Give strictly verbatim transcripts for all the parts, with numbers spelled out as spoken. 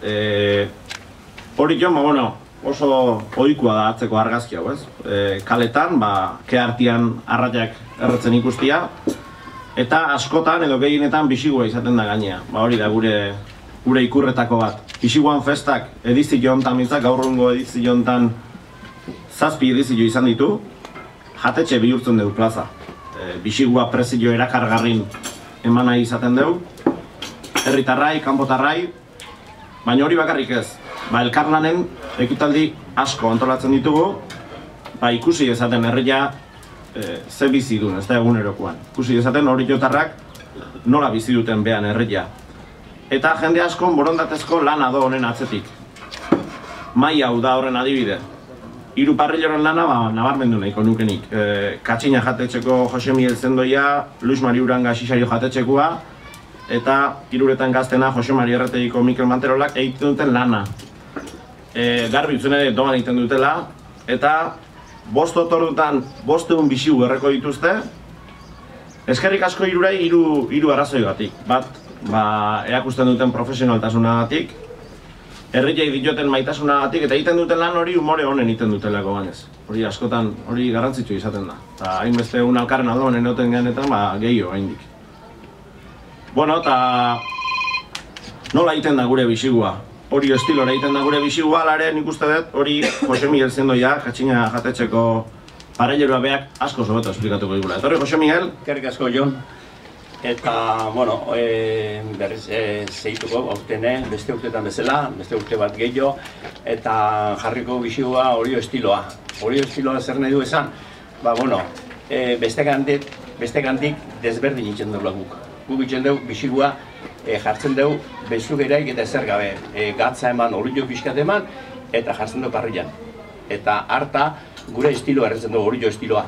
Hori jo, bueno, oso ohikoa da atzeko argazki hau, ez? Kaletan, kehartian arratiak erretzen ikustia, eta askotan edo gehienetan bisigua izaten da gainea. Hori da gure ikurretako bat. Bisiguan festak edizio hontan mintzak, gaur egungo edizio hontan zazpi edizio izan ditu, jatetxe bihurtzen dugu plaza. Bisigua prezio erakargarrin eman nahi izaten dugu, herritarrai, kanpotarrai, baina hori bakarrik ez. Elkarlanen ekitaldi asko antolatzen ditugu, ikusi dezaten herria ze bizi duen, ez da egunerokoan. Ikusi dezaten hori jotarrak nola bizi duten behan herria. Eta jende asko borondatezko lana do honen atzetik. Mai hau da horren adibide. Hiru parriloren lana nabarmendu nahiko nukenik. Katxina jatetxeko Jose Miguel Zendoia, Luis Mari Uranga Xisario jatetxekoa, eta Iruretan gaztena Jose Mari Erretegiko Mikel Manterolak egiten duten lana. Garbi utzen ere doan egiten dutela, eta bost otordutan bost egun bisigu erreko dituzte, eskerrik asko hirurai hiru arrazoi batik. Bat, erakusten duten profesionaltasunagatik, herriei dioten maitasunagatik, eta egiten duten lan hori umore honen egiten dutelako ganez. Hori askotan, hori garrantzitsu izaten da. Eta hainbeste egun alkarren aldoan enoten genetan, gehiago haindik. Bueno, eta nola egiten da gure bisigua? Hori estilora egiten da gure bisigua, alare nik uste dut, hori Jose Miguel Zendoia, Katxina jatetxeko paraileroa beak asko zobeto esplikatuko digula. Eta hori, Jose Miguel? Eskerrik asko, Jon. Eta, bueno, berriz zeituko, aurtene, beste urtetan bezala, beste urte bat gehiago, eta jarriko bisigua Orio estiloa. Orio estiloa zer nahi du esan? Ba, bueno, beste gandik desberdin itzen dugu guk. Guk itzen dugu bisigua jartzen dugu bezugeraik eta ezer gabe. Gatza eman, orio pixkat eman, eta jartzen dugu parrilan. Eta harta gure estiloa erretzen dugu, Orio estiloa.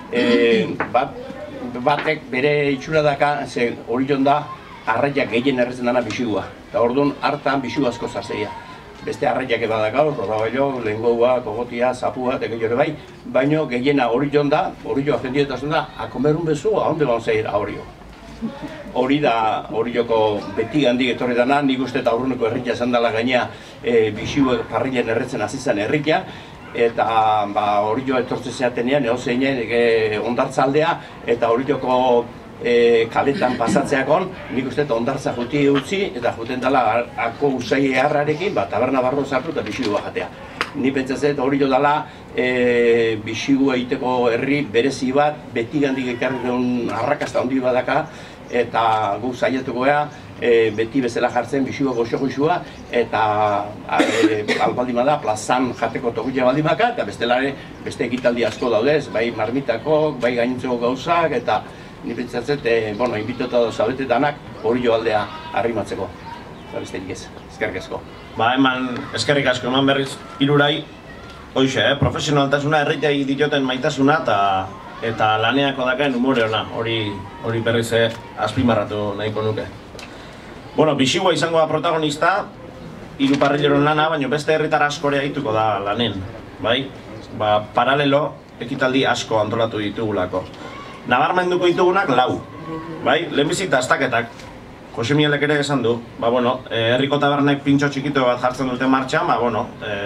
Batek bere itxura daka, ze orion da arraiak gehien erretzen dana bisigua. Eta orduan hartan bisigu asko zarzeia. Beste arraiak eba dakau, rorabailo, lehengoua, kogotia, zapua, eta gehiore bai, baino gehiena orion da, orioa jendietasun da, akomerun bezu, ahonde ban zeir ahorio. Hori da orioko beti gandik etorri dana, nik uste eta aurruneko herrikia esan dela gainea bisigu parrilen erretzen azizan herrikia, eta orioa etortzen zeatenean, egon zeinen ondartzaldea, eta orioko kaletan pasatzeakon, nik uste eta ondartza juti utzi, eta juten dela ako usai eharrarekin, taberna barro zartu eta bisigua jatea. Ni pentsatzen orio dela bisigua egiteko herri berezi bat, beti gandik ekarri duen arrakasta handi badaka, eta gu saiatuko gea, beti bezala jartzen bisigua goxo-goxua, eta albaldima da, plazan jateko tokuia baldimaka, eta bestelare beste ekitaldi asko daudez, bai marmitako, bai gainontzeko gauzak, eta ni pentsatzen, bueno, inbitota da zaudetetanak Orio aldea arrimatzeko. Eta besterik ez, eskerrik asko. Ba, eman, eskerrik asko, eman berriz hirurai, hoxe, profesionaltasuna, herritai dioten maitasuna, eta laneako dakaen umore ona, hori berriz azpimarratu nahiko nuke. Bueno, bisigua izango da protagonista, hiru parrileron lana, baina beste herritar askorea egituko da lanen, bai? Ba, paralelo, ekitaldi asko antolatu ditugulako. Nabarmenduko ditugunak lau, bai? Lehenbizik daztaketak, Jose Miguelek ere esan du, ba, bueno, herriko tabernek pintxo txikito bat jartzen dute martxan, ba, bueno,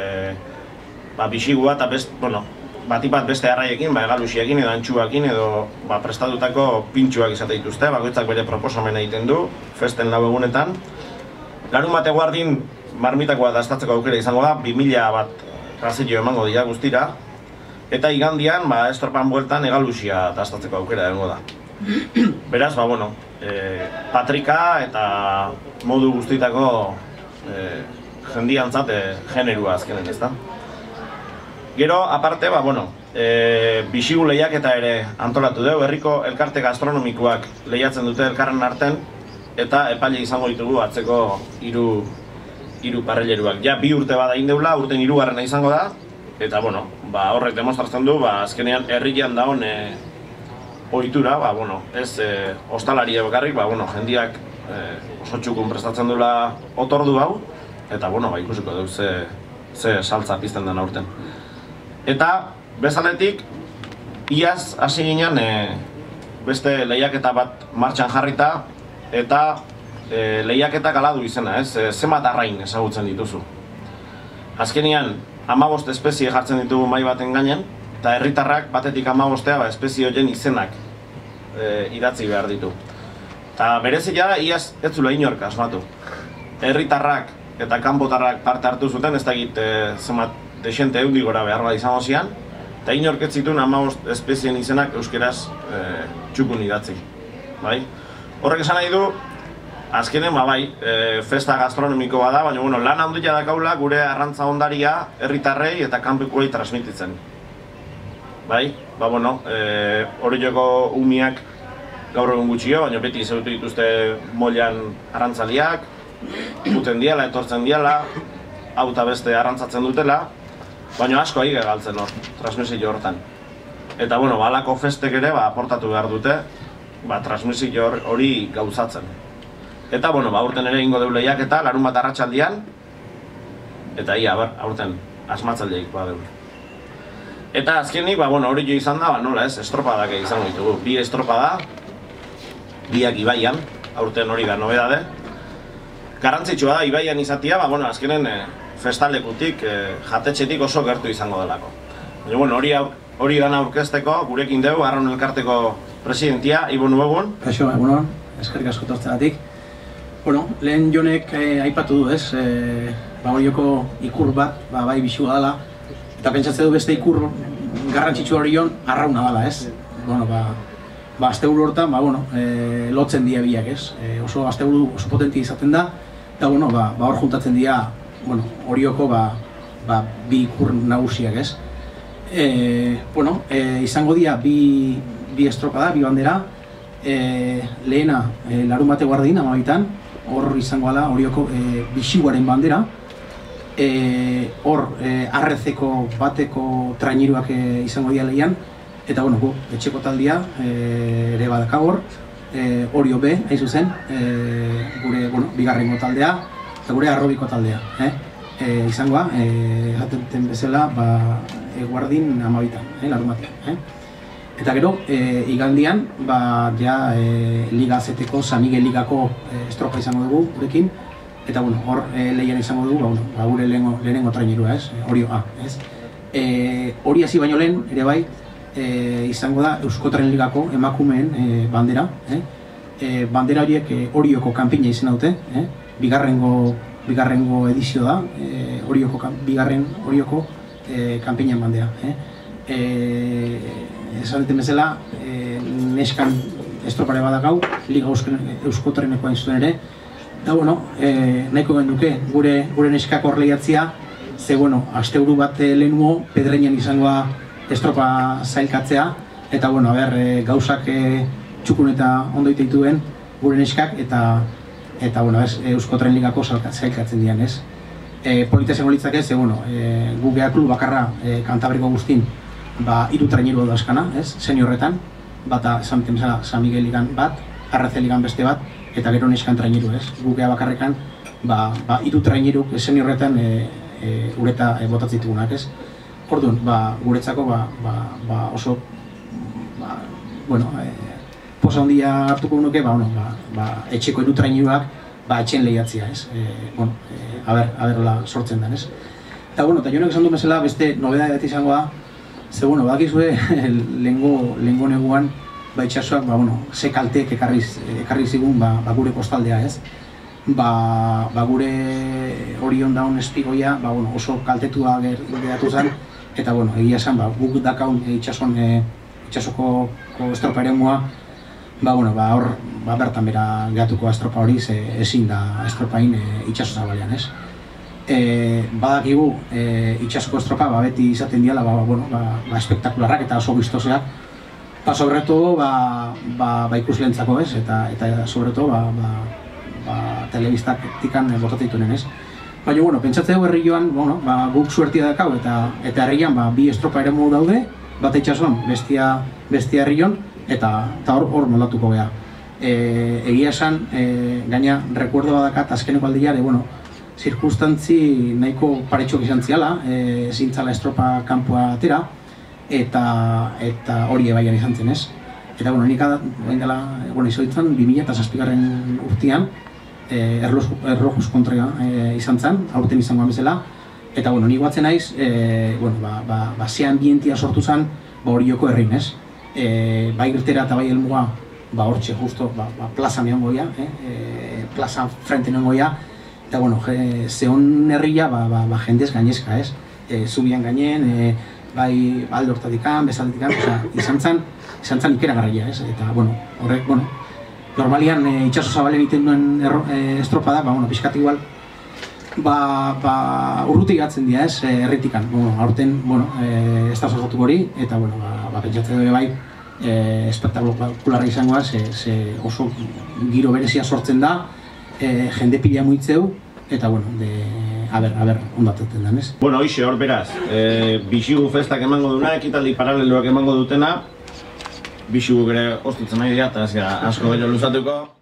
ba, bisigua eta best, bueno, bati bat beste arraiekin, ba, egalusiekin edo antxuakin edo ba, prestatutako pintxuak izate dituzte, bakoitzak bere proposamen egiten du, festen lau egunetan. Larun bate guardin marmitakoa daztatzeko aukera izango da, bi mila bat razillo emango dira guztira, eta igandian, ba, estorpan bueltan egalusia daztatzeko aukera egongo da. Beraz, ba, bueno, patrika eta modu guztitako jendiantzat generua azkenen, ezta? Gero, aparte, ba, bueno, bisigu lehiaketa ere antolatu dugu, herriko elkarte gastronomikoak lehiatzen dute elkarren arten, eta epaile izango ditugu atzeko hiru hiru parrileruak. Ja, bi urte bada egin deula, urten hirugarrena izango da, eta, bueno, ba, horrek demostratzen du, ba, azkenean herrian dagoen ohitura, ba, bueno, ez ostalari bakarrik, ba, bueno, jendiak oso txukun prestatzen duela otordu hau, eta, bueno, ba, ikusiko dugu ze saltza pizten den aurten. Eta, bezaletik, iaz hasi ginen beste lehiaketa bat martxan jarrita, eta e, lehiaketak ala du izena, ez? E, zenbat arrain ezagutzen dituzu. Azkenean, hamabost espezie jartzen ditugu mahai baten gainen, eta herritarrak batetik hamabostea ba, espezie horien izenak e, idatzi behar ditu. Eta berezia da, iaz ez zula inork asmatu. Herritarrak eta kanpotarrak parte hartu zuten, ez dakit e, zenbat desente eundi gora behar bat izango zian, eta inork ez zituen hamabost espezien izenak euskeraz e, txukun idatzi. Bai? Horrek esan nahi du, azkenen, ba, bai, e, festa gastronomiko bada, baina bueno, lan handia dakaula gure arrantza ondaria herritarrei eta kanpokoei transmititzen. Bai, ba, bueno, e, Orioko umiak gaur egun gutxio, baina beti zeutu dituzte moilan arrantzaliak, guten diala, etortzen diala, hau eta beste arrantzatzen dutela, baina asko aige galtzen hor, transmisio hortan. Eta, bueno, balako festek ere, ba, aportatu behar dute, ba, transmisio hori gauzatzen. Eta, bueno, ba, aurten ere ingo deu lehiak eta larun bat arratsaldean, eta ia, ber, aurten asmatzaldeik badeu. Eta azkenik, ba, bueno, hori jo izan da, ba, nola ez, estropadak izango ditugu. Bi estropada, biak Ibaian, aurten hori da nobedade. Garrantzitsua da, Ibaian izatea, ba, bueno, azkenen e, festalekutik, e, jatetxetik oso gertu izango delako. Baina, bueno, hori, hori gana aurkezteko, gurekin dugu, Arraun Elkarteko presidentia, Ibon Uegun. Kaixo, egunon, eskerrik asko tortzagatik. Bueno, lehen Jonek eh, aipatu du, ez? Eh, ba, Orioko ikur bat, ba, bai bisua dela, eta pentsatze du beste ikur garrantzitsua Orion Arrauna dela, ez? Bueno, ba, ba asteburu hortan, ba, bueno, eh, lotzen dira biak, ez? Eh, oso asteburu oso potentia izaten da, eta bueno, ba, ba hor juntatzen dira, bueno, Orioko ba, ba, bi ikur nagusiak, ez? Eh, bueno, eh, izango dira bi, bi estropada, bi bandera, eh, lehena eh, larun bate guardin, amabitan, hor izango da Orioko eh, bixiguaren bandera, eh, hor eh, arrezeko bateko traineruak eh, izango dira lehian, eta bueno, gu, etxeko taldia eh, ere badaka hor, eh, Orio B, hain zuzen, eh, gure bueno, bigarrengo taldea, eta gure arrobiko taldea. Eh? E, izangoa, e, jaten bezala, ba, e, guardin amabitan, eh, larun batean. Eh? Eta gero, e, igandian, ba, ja, e, Liga Zeteko, San Miguel Ligako e, estropa izango dugu gurekin, eta bueno, hor e, lehian izango dugu, ba, bueno, ba, gure lehenengo, lehenengo trainerua, ez? Orio A, ez? E, hori hasi baino lehen, ere bai, e, izango da Euskotren Ligako emakumeen e, bandera, eh? E, bandera horiek e, Orioko kanpina izena dute, eh? bigarrengo bigarrengo edizio da, e, Orioko, bigarren Orioko e, kanpinen bandera. Eh? E, esan duten bezala, e, neskan estropare badakau, Liga Euskotreneko hain zuten ere, eta bueno, e, nahiko genduke gure, gure neskak hor lehiatzia, ze bueno, asteburu bat lehenuo, Pedreñan izangoa estropa zailkatzea, eta bueno, a ber, e, gauzak e, txukun eta ondo dituen gure neskak, eta eta bueno, ez, Euskotren Ligako zailkatzen dian, ez. E, polita zengo litzak ez, e, bueno, e, gu geha klub bakarra e, Kantabriko guztin, ba, hiru traineru da eskana, ez, seniorretan, bata, esan biten bezala, San Miguel Ligan bat, Arreze Ligan beste bat, eta gero neskan traineru, ez. Gu geha bakarrekan, ba, ba, hiru traineru seniorretan e, e, ureta e, botatzitugunak, ez. Orduan, ba, guretzako, ba, ba, ba, oso, ba, bueno, e, posa handia hartuko nuke, ba, bueno, ba, ba, etxeko hiru traineruak ba, etxen lehiatzia, ez? E, bueno, e, aber, aberla sortzen den, ez? Eta, bueno, eta jonek esan du bezala beste nobedade bat izango da, ze, bueno, badakizue lehengo, lehengo neguan, ba, itxasoak, ba, bueno, ze kalteek ekarri, ekarri zigun, ba, ba, gure kostaldea, ez? Ba, ba, gure Orion daun espigoia, ba, bueno, oso kaltetua geratu zen, eta, bueno, egia esan, ba, guk dakaun e, itxason, e, itxasoko estropa eremua, ba, bueno, ba, hor, ba, bertan bera gehatuko estropa hori, ze ezin da estropain e, itxaso zabalean, ez? E, badakigu, e, itxasoko estropa, ba, beti izaten diala, ba, bueno, ba, ba, espektakularrak eta oso biztoseak, ba, sobreto, ba, ba, ba ikuslentzako, ez? Eta, eta sobreto, ba, ba, ba, telebistak tikan botatitunen, ez? Baina, bueno, pentsatzeu herri joan, bueno, ba, guk suertia dakau, eta, eta herrian, ba, bi estropa eremu daude, bat itxasoan, bestia, bestia herrion, eta hor hor moldatuko geha. E, egia esan, e, gaina, rekuerdo badakat azkeneko aldiare, bueno, zirkustantzi nahiko paretxok izan ziala, e, zintzala estropa kanpoa atera, eta eta hori ebaian izan zen, ez? Eta, bueno, nik bain dela, bueno, izo ditzen, bi mila zazpigarren urtean, erlojuz kontra izan zen, aurten izangoan bezala. Eta, bueno, ni guatzen naiz, bueno, ba, ze ambientia sortu zen, ba, hori joko herrin, ez? Bai irtera eta bai helmuga, ba, hortxe, justo, plaza neon goia, plaza frente neon goia, eta, bueno, zehon herria, ba, jendez gainezka, ez? Zubian gainen, bai alde hortatikan, bezaletikan, izan zen, izan zen ikeragarria, ez? Eta, bueno, horrek, bueno, normalian itxaso zabalen egiten duen estropada, ba, bueno, pixkat igual, ba, urrutik gatzen dira, ez, herritikan. Bueno, aurten, bueno, ez da sortuko hori, eta, bueno, ba, pentsatzen dure bai, espektakularra izangoa, ze oso giro berezia sortzen da, jende pila muitzeu, eta, bueno, a ber, a ber, ondatetzen den, ez? Bueno, hoxe, hor beraz, bixigu festak emango duna, ekitaldi paraleloak emango dutena, bixiguk ere ostitzen nahi dira, eta ez gara asko bello luzatuko.